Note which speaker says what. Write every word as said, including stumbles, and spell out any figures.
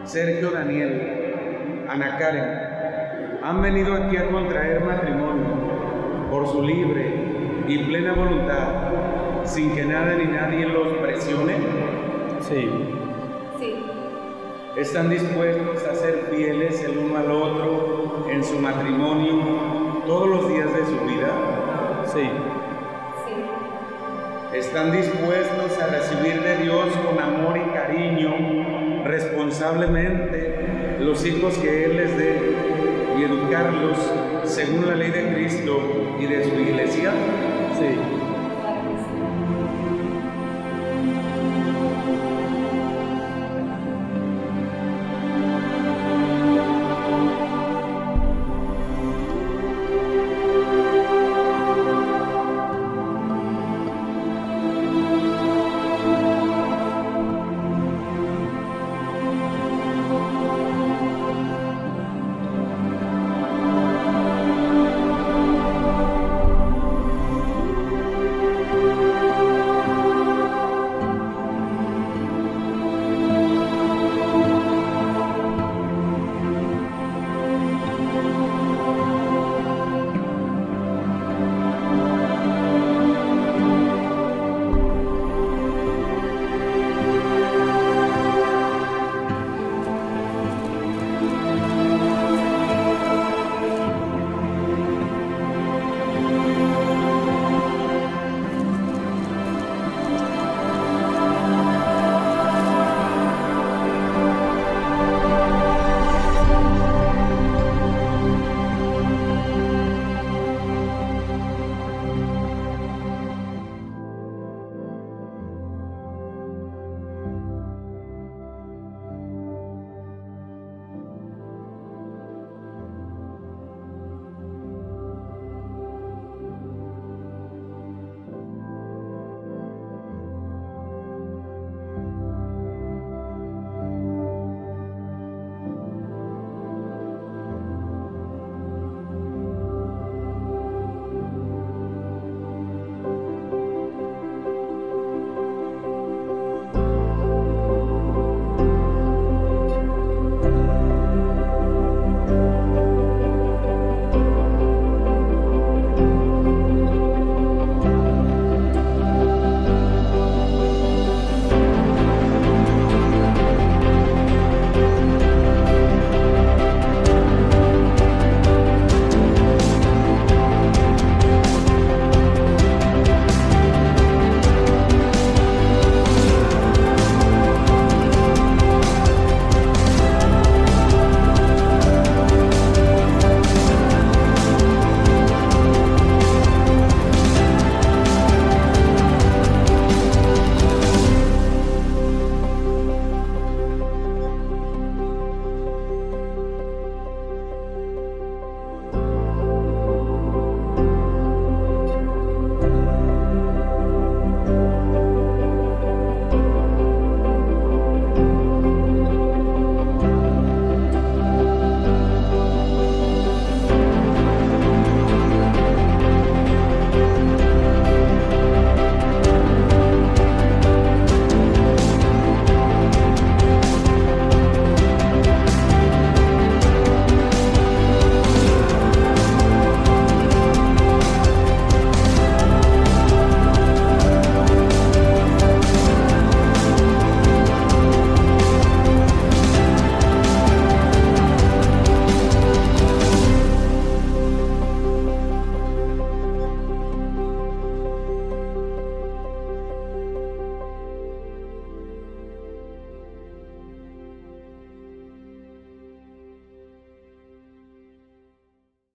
Speaker 1: Sergio Daniel, Ana Karen, han venido aquí a contraer matrimonio por su libre y plena voluntad, sin que nada ni nadie los presione.
Speaker 2: Sí.
Speaker 3: Sí.
Speaker 1: ¿Están dispuestos a ser fieles el uno al otro en su matrimonio todos los días de su vida?
Speaker 2: Sí.
Speaker 3: Sí.
Speaker 1: ¿Están dispuestos a recibir de Dios con amor y cariño responsablemente los hijos que Él les dé y educarlos según la ley de Cristo y de su iglesia?
Speaker 2: Sí.